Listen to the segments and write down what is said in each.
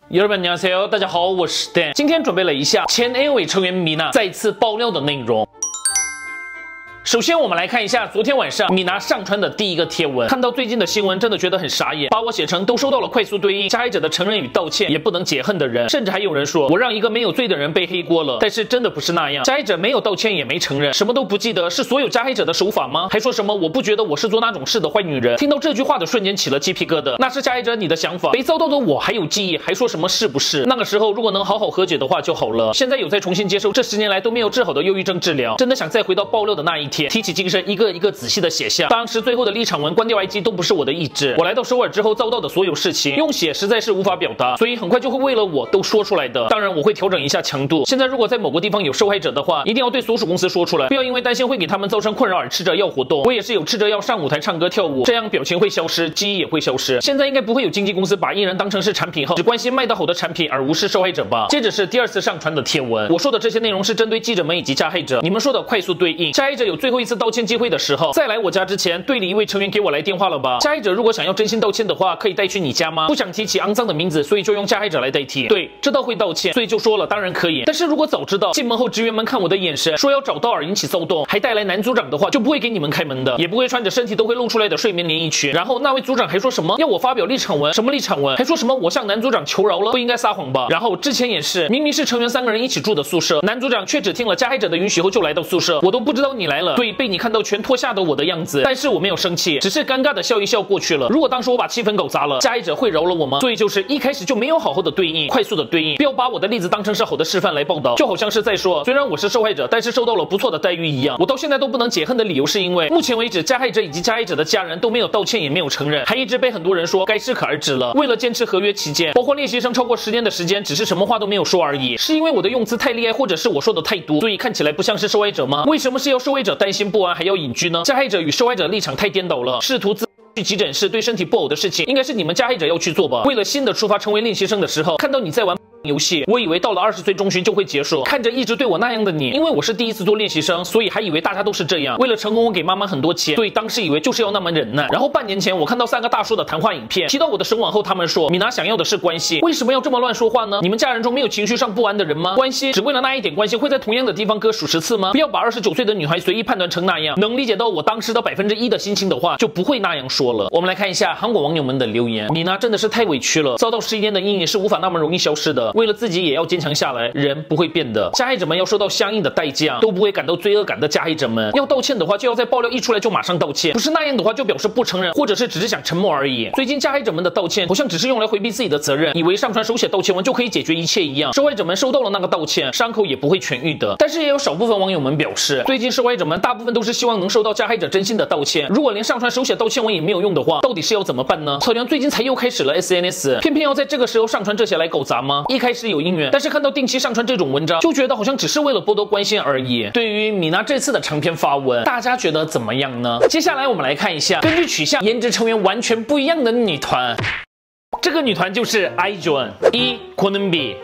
여러분 안녕하세요，大家好，我是 Dan。今天准备了一下前 AOA 成员米娜再次爆料的内容。 首先，我们来看一下昨天晚上米娜上传的第一个贴文。看到最近的新闻，真的觉得很傻眼，把我写成都收到了快速对应加害者的承认与道歉，也不能解恨的人，甚至还有人说我让一个没有罪的人背黑锅了。但是真的不是那样，加害者没有道歉，也没承认，什么都不记得，是所有加害者的手法吗？还说什么我不觉得我是做那种事的坏女人。听到这句话的瞬间起了鸡皮疙瘩，那是加害者你的想法，被遭到的我还有记忆，还说什么是不是？那个时候如果能好好和解的话就好了。现在有在重新接受这10年来都没有治好的忧郁症治疗，真的想再回到爆料的那一天，提起精神。 一个一个仔细的写下，当时最后的立场文关掉 IG 都不是我的意志，我来到首尔之后遭到的所有事情，用写实在是无法表达，所以很快就会为了我都说出来的。当然我会调整一下强度。现在如果在某个地方有受害者的话，一定要对所属公司说出来，不要因为担心会给他们造成困扰而吃着药活动。我也是有吃着药上舞台唱歌跳舞，这样表情会消失，记忆也会消失。现在应该不会有经纪公司把艺人当成是产品后，只关心卖得好的产品而无视受害者吧？接着是第二次上传的贴文，我说的这些内容是针对记者们以及加害者，你们说的快速对应，加害者有最后一次道歉机会的时候，再来我家之前，队里一位成员给我来电话了吧？加害者如果想要真心道歉的话，可以带去你家吗？不想提起肮脏的名字，所以就用加害者来代替。对，知道会道歉，所以就说了，当然可以。但是如果早知道进门后职员们看我的眼神，说要找到而引起骚动，还带来男组长的话，就不会给你们开门的，也不会穿着身体都会露出来的睡眠连衣裙。然后那位组长还说什么要我发表立场文，什么立场文？还说什么我向男组长求饶了，不应该撒谎吧？然后之前也是，明明是成员3个人一起住的宿舍，男组长却只听了加害者的允许后就来到宿舍，我都不知道你来了。对，被你看到全脱下的我的样子。 但是我没有生气，只是尴尬的笑一笑过去了。如果当时我把气氛搞砸了，加害者会饶了我吗？所以就是一开始就没有好好的对应，快速的对应，不要把我的例子当成是好的示范来报道，就好像是在说，虽然我是受害者，但是受到了不错的待遇一样。我到现在都不能解恨的理由是因为，目前为止加害者以及加害者的家人都没有道歉，也没有承认，还一直被很多人说该适可而止了。为了坚持合约期间，包括练习生超过10年的时间，只是什么话都没有说而已。是因为我的用词太厉害，或者是我说的太多，所以看起来不像是受害者吗？为什么是要受害者担心不安还要隐居呢？加害者与受害者立场太颠倒了，试图去急诊室对身体不好的事情，应该是你们加害者要去做吧？为了新的出发成为练习生的时候，看到你在玩 游戏，我以为到了20岁中旬就会结束。看着一直对我那样的你，因为我是第一次做练习生，所以还以为大家都是这样。为了成功，我给妈妈很多钱，对，当时以为就是要那么忍耐。然后半年前，我看到3个大叔的谈话影片，提到我的声望后，他们说米娜想要的是关系，为什么要这么乱说话呢？你们家人中没有情绪上不安的人吗？关系只为了那一点关系，会在同样的地方割数10次吗？不要把29岁的女孩随意判断成那样。能理解到我当时的1%的心情的话，就不会那样说了。我们来看一下韩国网友们的留言，米娜真的是太委屈了，遭到11年的阴影是无法那么容易消失的。为了自己也要坚强下来，人不会变的，加害者们要受到相应的代价，都不会感到罪恶感的加害者们，要道歉的话就要在爆料一出来就马上道歉，不是那样的话就表示不承认，或者是只是想沉默而已。最近加害者们的道歉好像只是用来回避自己的责任，以为上传手写道歉文就可以解决一切一样，受害者们收到了那个道歉，伤口也不会痊愈的。但是也有少部分网友们表示，最近受害者们大部分都是希望能收到加害者真心的道歉，如果连上传手写道歉文也没有用的话，到底是要怎么办呢？草娘最近才又开始了 SNS， 偏偏要在这个时候上传这些来搞砸吗？一开始有因缘，但是看到定期上传这种文章，就觉得好像只是为了博得关心而已。对于米娜这次的长篇发文，大家觉得怎么样呢？接下来我们来看一下，根据取向、颜值成员完全不一样的女团。这个女团就是 IJON， 1. 권은비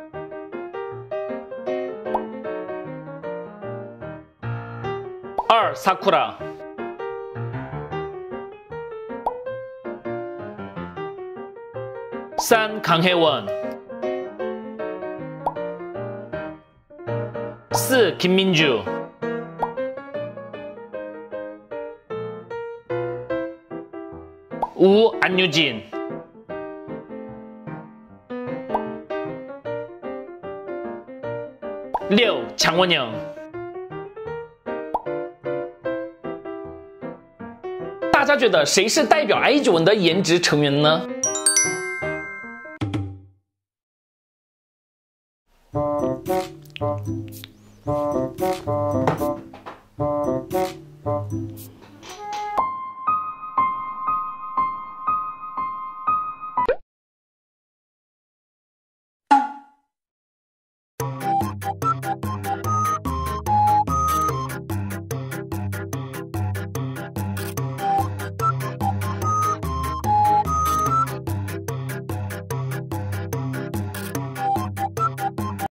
2. 사쿠라 3. 강혜원 4. 김민주 5. 안유진 6. 장원영。 大家觉得谁是代表 IJON的颜值成员呢？